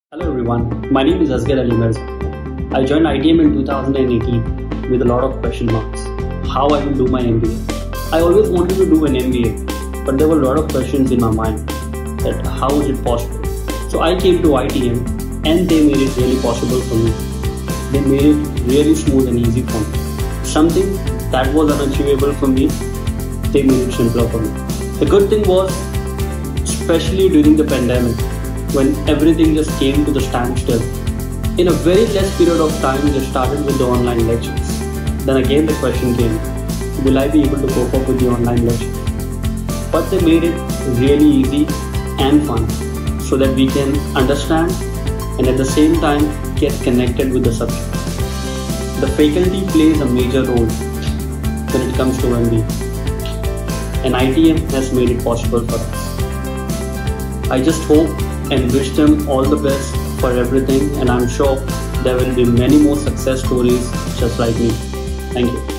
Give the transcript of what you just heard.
Hello everyone, my name is Asghar Ali Mirza. I joined ITM in 2018 with a lot of question marks. How I will do my MBA. I always wanted to do an MBA, but there were a lot of questions in my mind that how is it possible. So I came to ITM and they made it really possible for me. They made it really smooth and easy for me. Something that was unachievable for me, they made it simpler for me. The good thing was, especially during the pandemic, when everything just came to the standstill, in a very less period of time they started with the online lectures. Then again the question came, will I be able to cope up with the online lectures? But they made it really easy and fun so that we can understand and at the same time get connected with the subject. The faculty plays a major role when it comes to MBA, and ITM has made it possible for us. I just hope and wish them all the best for everything, and I'm sure there will be many more success stories just like me. Thank you.